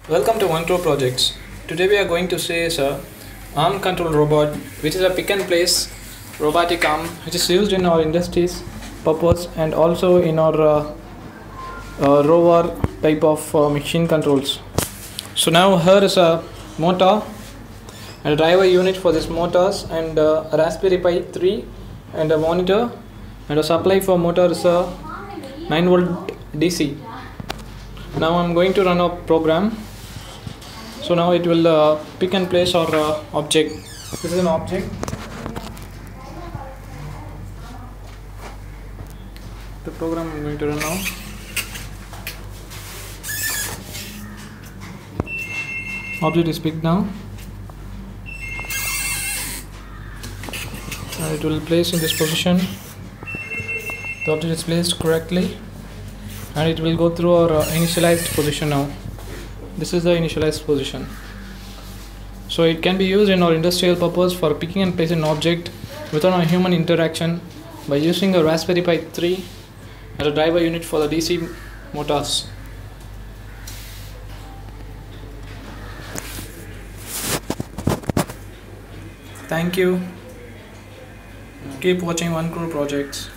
Welcome to 1Crore projects. Today we are going to see is a arm control robot, which is a pick and place robotic arm which is used in our industries purpose and also in our rover type of machine controls. So now here is a motor and a driver unit for this motors and a Raspberry Pi 3 and a monitor, and a supply for motor is a 9 volt DC. Now I'm going to run a program. So now it will pick and place our object. This is an object. The program I'm going to run now. Object is picked now. And it will place in this position. The object is placed correctly. And it will go through our initialized position now. This is the initialized position. So it can be used in our industrial purpose for picking and placing an object without a human interaction by using a Raspberry Pi 3 as a driver unit for the DC motors. Thank you. Keep watching 1Crore projects.